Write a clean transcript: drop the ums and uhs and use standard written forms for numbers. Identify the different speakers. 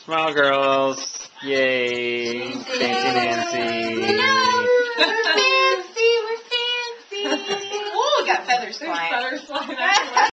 Speaker 1: Smile, girls. Yay. Fancy Nancy.
Speaker 2: We're fancy. We're fancy.
Speaker 3: Oh, we got feathers flying.
Speaker 2: Feathers flying.